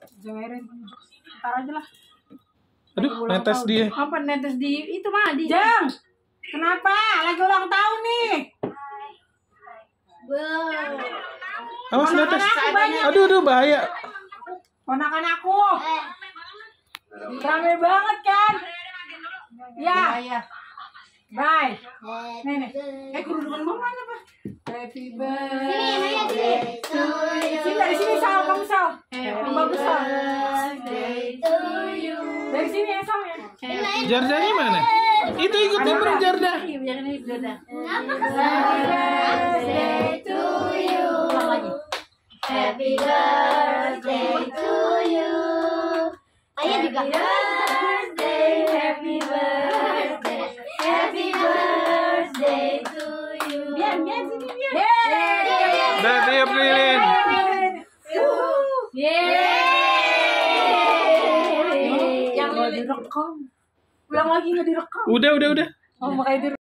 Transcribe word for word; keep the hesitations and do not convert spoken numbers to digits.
Jangan ntar aja lah. Aduh, netes dia. Apa netes di itu mah di. Jeng, kenapa? Lagi ulang tahun nih. Wow. Awas netes. Aduh, aduh bahaya. Ponakan aku. Rame banget kan? Ya. Ya. Bye. Nih nih. Eh kerudukan mau mana pak? Happy birthday to you. Sini dari sini Sal, kamu Sal. Happy bagus Sal. birthday to you. Dari sini ya Sal ya. Jardanya mana? Itu ikut nimbrung Jarda. Iya, biar ini Jarda. Happy birthday to you. Ulang lagi. Happy birthday to you. Ayah juga. Birthday, happy birthday, happy birthday to you. Biar biar sini biar. Udah tiup lilin. Yang direkam. Ulang lagi nggak direkam. Udah, udah, udah. Oh makanya direkam.